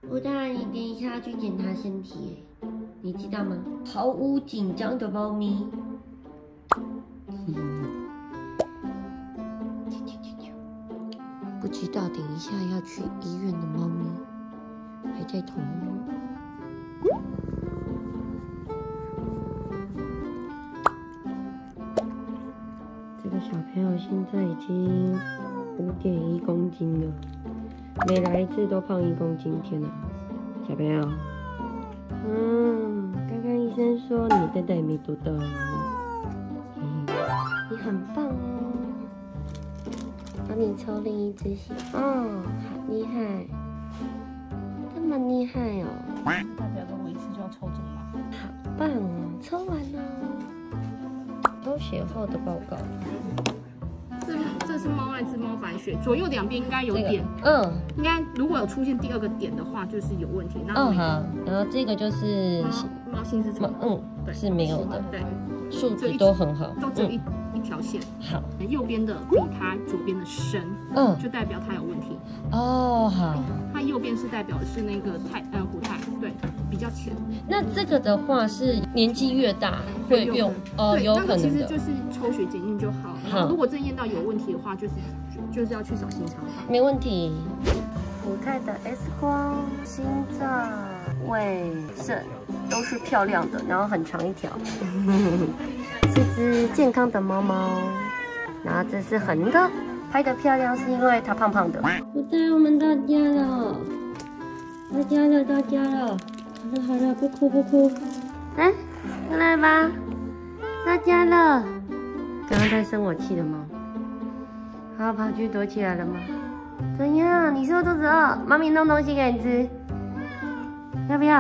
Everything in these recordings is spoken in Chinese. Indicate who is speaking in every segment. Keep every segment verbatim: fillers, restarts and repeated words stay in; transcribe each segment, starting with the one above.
Speaker 1: 不然你等一下去检查身体，你知道吗？毫无紧张的猫咪。不知道等一下要去医院的猫咪还在同屋。这个小朋友现在已经五点一公斤了，每来一次都胖一公斤，天哪！小朋友，嗯，刚刚医生说你蛋蛋也没多大，嗯，你很棒哦。帮你抽另一只血，哦，好厉害，这么厉害哦！
Speaker 2: 代表着我一次就要抽中吗？
Speaker 1: 好棒哦，抽完了，抽血后的报告。
Speaker 2: 这这是猫艾滋、猫白血，左右两边应该有点，
Speaker 1: 嗯，
Speaker 2: 应该如果有出现第二个点的话，就是有问题。
Speaker 1: 嗯好，然后这个就是
Speaker 2: 猫性是什么？
Speaker 1: 嗯，
Speaker 2: 对，
Speaker 1: 是没有的，
Speaker 2: 对，
Speaker 1: 数值都很好，
Speaker 2: 都只有一。一条线，
Speaker 1: 好，
Speaker 2: 右边的比它左边的深，嗯，就代表它有问题。
Speaker 1: 哦，好，
Speaker 2: 它右边是代表的是那个太呃虎太，对，比较浅。
Speaker 1: 那这个的话是年纪越大会用哦，有可能的。
Speaker 2: 其实就是抽血检验就好。好，如果真验到有问题的话，就是就是要去找心肠法。
Speaker 1: 没问题。虎太的 X 光、心脏、胃、肾都是漂亮的，然后很长一条。是只健康的猫猫，然后这是横的，拍的漂亮是因为它胖胖的。虎太，我们到家了，到家了，到家了。好了好了，不哭不哭，来，过来吧，到家了。刚刚在生我气的猫，它跑去躲起来了吗？怎样？你是不是肚子饿？妈咪弄东西给你吃，要不要？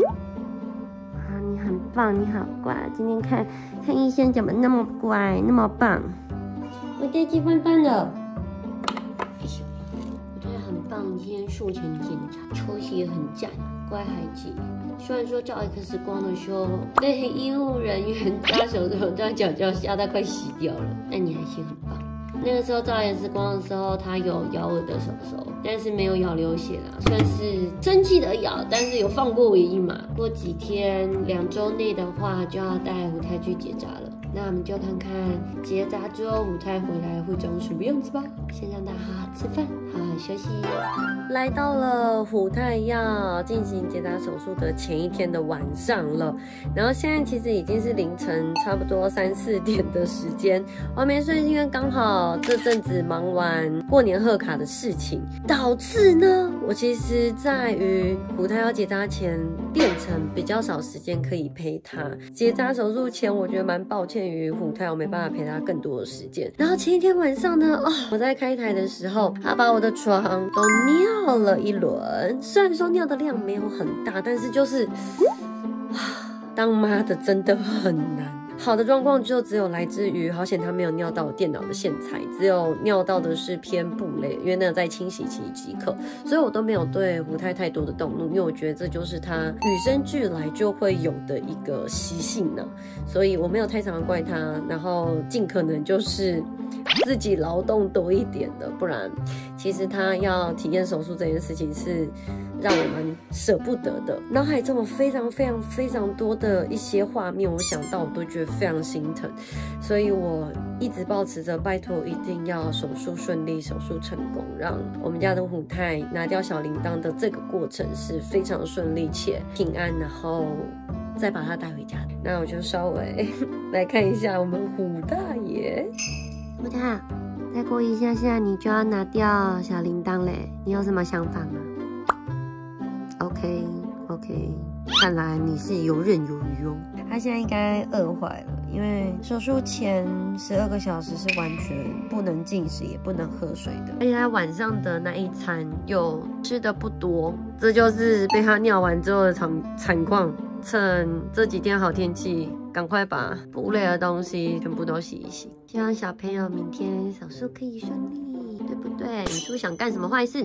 Speaker 1: 很棒，你好乖！今天看看医生怎么那么乖，那么棒。我带去饭饭了。哎呦，我觉得很棒，今天术前检查，抽血很赞，乖孩子。虽然说照 X 光的时候被医护人员抓手手抓脚脚吓到快死掉了，但你还是很棒。那个时候照 X 光的时候，他有咬我的手手，但是没有咬流血啦，算是生气的咬，但是有放过我一马。过几天，两周内的话就要带虎太去结扎了。那我们就看看结扎之后虎太回来会长什么样子吧。先让它好好吃饭，好好休息。来到了虎太要进行结扎手术的前一天的晚上了，然后现在其实已经是凌晨差不多三四点的时间，我还没睡，因为刚好这阵子忙完过年贺卡的事情，导致呢，我其实在于虎太要结扎前变成比较少时间可以陪他。结扎手术前，我觉得蛮抱歉于虎太，我没办法陪他更多的时间。然后前一天晚上呢，哦，我在开台的时候，他把我的床都尿了一轮，虽然说尿的量没有很大，但是就是，当妈的真的很难。好的状况就只有来自于，好险他没有尿到电脑的线材，只有尿到的是偏布类，因为那个在清洗期即可，所以我都没有对虎太太多的动怒，因为我觉得这就是他与生俱来就会有的一个习性呢，所以我没有太常的怪他，然后尽可能就是自己劳动多一点的，不然其实他要体验手术这件事情是让我们舍不得的。脑海中有非常非常非常多的一些画面，我想到我都觉得非常心疼，所以我一直抱持着拜托一定要手术顺利，手术成功，让我们家的虎太拿掉小铃铛的这个过程是非常顺利且平安，然后再把它带回家。那我就稍微来看一下我们虎大爷。虎太，再过一下下你就要拿掉小铃铛嘞，你有什么想法吗 ？OK OK， 看来你是游刃有余哦。他现在应该饿坏了，因为手术前十二个小时是完全不能进食也不能喝水的，而且他晚上的那一餐又吃的不多，这就是被他尿完之后的惨惨况。趁这几天好天气，赶快把布类的东西全部都洗一洗。希望小朋友明天手术可以顺利，对不对？你是不是想干什么坏事？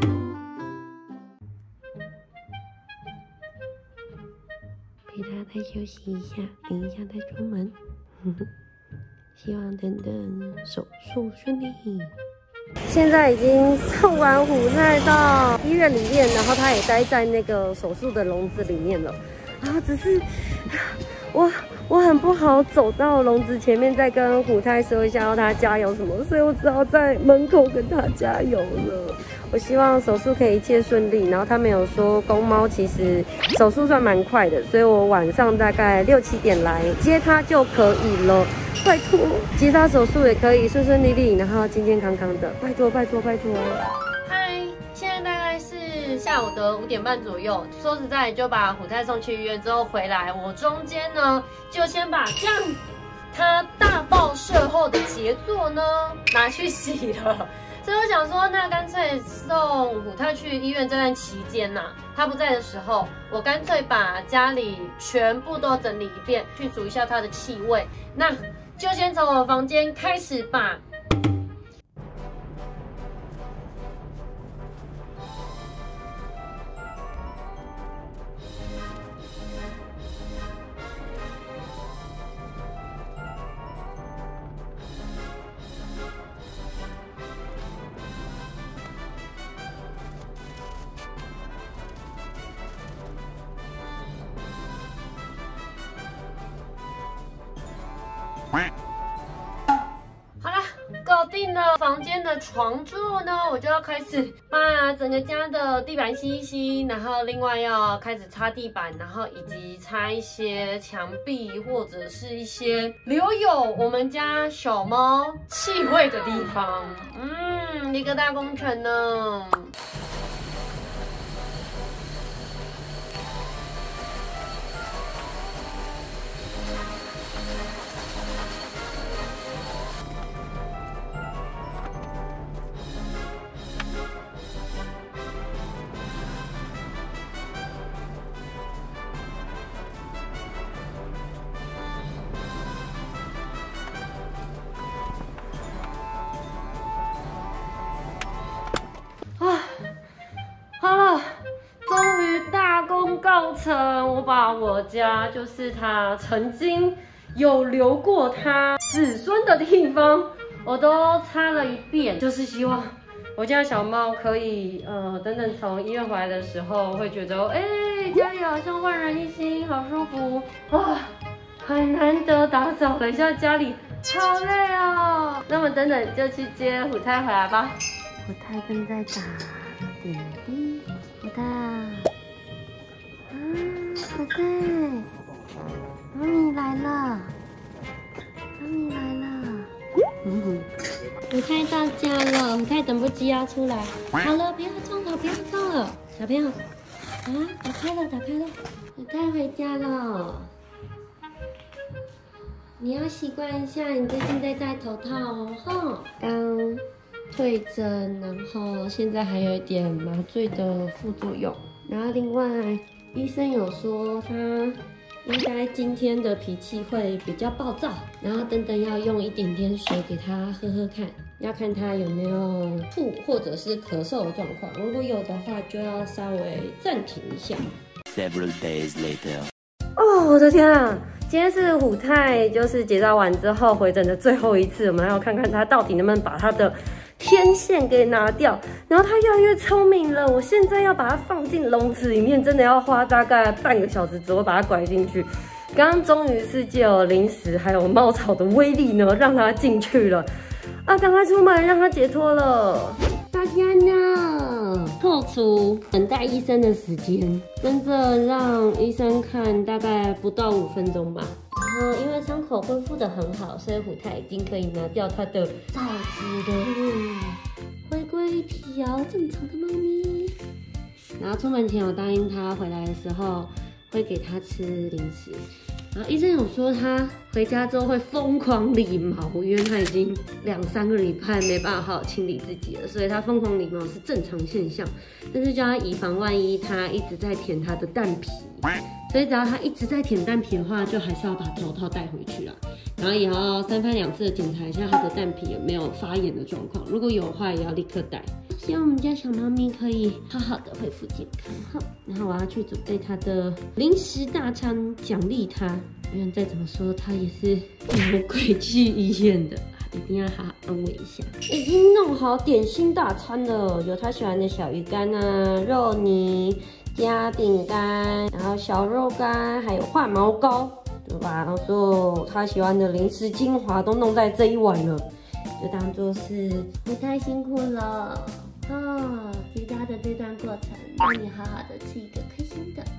Speaker 1: 陪他再休息一下，等一下再出门。希望等等手术顺利。 现在已经送完虎太到医院里面，然后他也待在那个手术的笼子里面了。啊，只是我我很不好走到笼子前面再跟虎太说一下要他加油什么，所以我只好在门口跟他加油了。我希望手术可以一切顺利。然后他们有说公猫其实手术算蛮快的，所以我晚上大概六七点来接它就可以了。拜托，结扎手术也可以顺顺利利，然后健健康康的，拜托拜托拜托。嗨，现在大概是下午的五点半左右。说实在，就把虎太送去医院之后回来，我中间呢就先把这样它大爆射后的杰作呢拿去洗了。所以我想说，那干脆送虎太去医院这段期间呐、啊，他不在的时候，我干脆把家里全部都整理一遍，去除一下它的气味。那就先从我房间开始吧。好啦，搞定了房间的床之后呢，我就要开始把整个家的地板吸一吸，然后另外要开始擦地板，然后以及擦一些墙壁或者是一些留有我们家小猫气味的地方。嗯，一个大工程呢。好了，终于大功告成！我把我家就是它曾经有留过它子孙的地方，我都擦了一遍，就是希望我家小猫可以呃等等从医院回来的时候，会觉得哎、欸、家里好像焕然一新，好舒服哇！很难得打扫了一下家里，好累哦。那么等等就去接虎太回来吧。虎太正在打点滴。虎太，啊，虎太，妈咪来了，妈咪来了。嗯，虎太到家了，虎太等不及要出来。好了，不要冲了，不要冲了，小朋友。啊，打开了，打开了，虎太回家了。你要习惯一下，你最近在戴头套哦，哈。刚退针，然后现在还有一点麻醉的副作用。然后另外，医生有说他应该今天的脾气会比较暴躁，然后等等要用一点点水给他喝喝看，要看他有没有吐或者是咳嗽的状况。如果有的话，就要稍微暂停一下。Several days later。哦，我的天啊！今天是虎太就是结扎完之后回诊的最后一次，我们要看看他到底能不能把他的天线给拿掉。然后他越来越聪明了，我现在要把它放进笼子里面，真的要花大概半个小时左右把它拐进去。刚刚终于是借有零食还有猫草的威力呢，让它进去了。啊，赶快出门让它解脱了。大家呢，扣除等待医生的时间，跟着让医生看大概不到五分钟吧。然后因为伤口恢复得很好，所以虎太已经可以拿掉它的罩子了，回归一条正常的猫咪。然后出门前我答应他回来的时候会给他吃零食。然后医生有说他回家之后会疯狂理毛，因为他已经两三个礼拜没办法好好清理自己了，所以他疯狂理毛是正常现象。但是就要以防万一他一直在舔他的蛋皮，所以只要他一直在舔蛋皮的话，就还是要把头套带回去啦。然后也要三番两次的检查一下他的蛋皮有没有发炎的状况，如果有的话也要立刻带。希望我们家小猫咪可以好好的恢复健康。好，然后我要去准备它的零食大餐奖励它，因为再怎么说它也是有回去医院的。 一定要好好安慰一下。已经弄好点心大餐了，有他喜欢的小鱼干啊、肉泥加饼干，然后小肉干，还有换毛糕，对吧？然后所有他喜欢的零食精华都弄在这一碗了，就当做是你太辛苦了哦，结扎的这段过程，让你好好的吃一个开心的。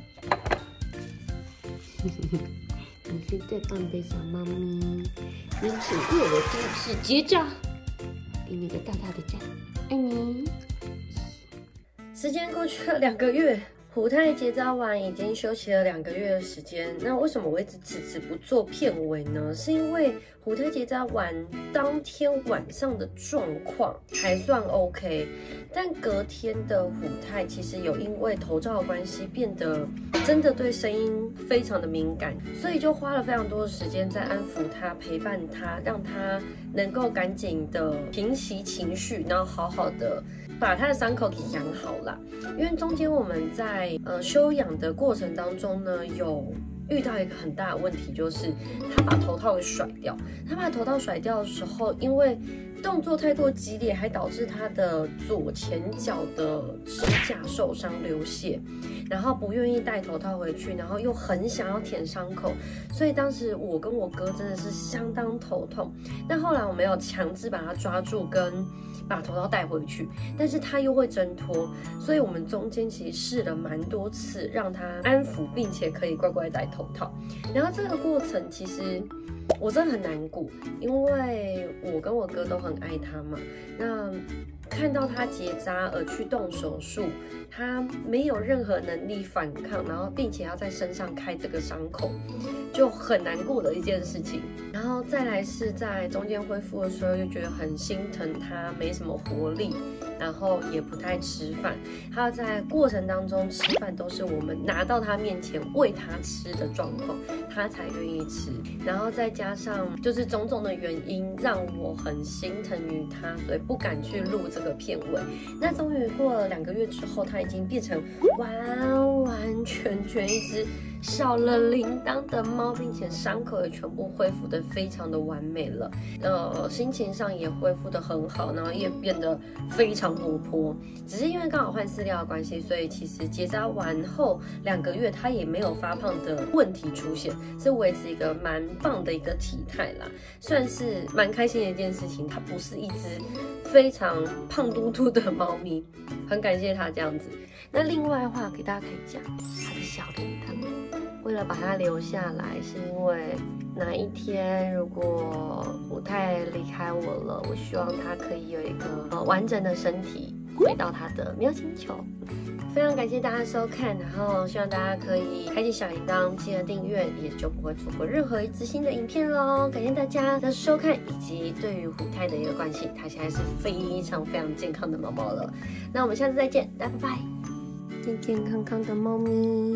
Speaker 1: 你是最棒的小猫咪，因此为我第一次结扎，给你个大大的赞，爱你。时间过去了两个月，虎太结扎完已经休息了两个月的时间。那为什么我一直迟迟不做片尾呢？是因为虎太结扎完当天晚上的状况还算 OK， 但隔天的虎太其实有因为头罩的关系变得真的对声音非常的敏感，所以就花了非常多的时间在安抚他、陪伴他，让他能够赶紧的平息情绪，然后好好的把他的伤口给养好啦。因为中间我们在呃休养的过程当中呢，有遇到一个很大的问题，就是他把头套给甩掉。他把头套甩掉的时候，因为动作太过激烈，还导致他的左前脚的指甲受伤流血，然后不愿意戴头套回去，然后又很想要舔伤口，所以当时我跟我哥真的是相当头痛。但后来我没有强制把他抓住跟把头套戴回去，但是他又会挣脱，所以我们中间其实试了蛮多次，让他安抚，并且可以乖乖戴头套。然后这个过程其实我真的很难过，因为我跟我哥都很爱他嘛。那看到他结扎而去动手术，他没有任何能力反抗，然后并且要在身上开这个伤口，就很难过的一件事情。然后再来是在中间恢复的时候，就觉得很心疼他没什么活力，然后也不太吃饭。他在过程当中吃饭都是我们拿到他面前喂他吃的状况，他才愿意吃。然后再加上就是种种的原因，让我很心疼于他，所以不敢去录这个片尾。那终于过了两个月之后，他已经变成完完全全一只少了铃铛的猫，并且伤口也全部恢复的非常的完美了。呃，心情上也恢复的很好，然后也变得非常活泼。只是因为刚好换饲料的关系，所以其实结扎完后两个月，它也没有发胖的问题出现，是维持一个蛮棒的一个体态啦，算是蛮开心的一件事情。它不是一只非常胖嘟嘟的猫咪，很感谢它这样子。那另外的话，给大家看一下它的小铃铛。为了把它留下来，是因为哪一天如果虎太离开我了，我希望它可以有一个呃完整的身体回到它的喵星球。非常感谢大家收看，然后希望大家可以开启小铃铛，记得订阅，也就不会错过任何一支新的影片喽。感谢大家的收看，以及对于虎太的一个关心，它现在是非常非常健康的猫猫了。那我们下次再见，大家拜拜。健健康康的猫咪，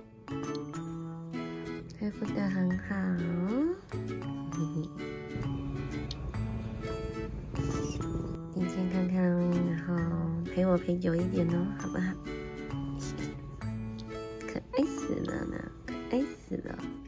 Speaker 1: 恢复得很好。健健康康，然后陪我陪久一点哦，好不好？可爱死了呢，可爱死了。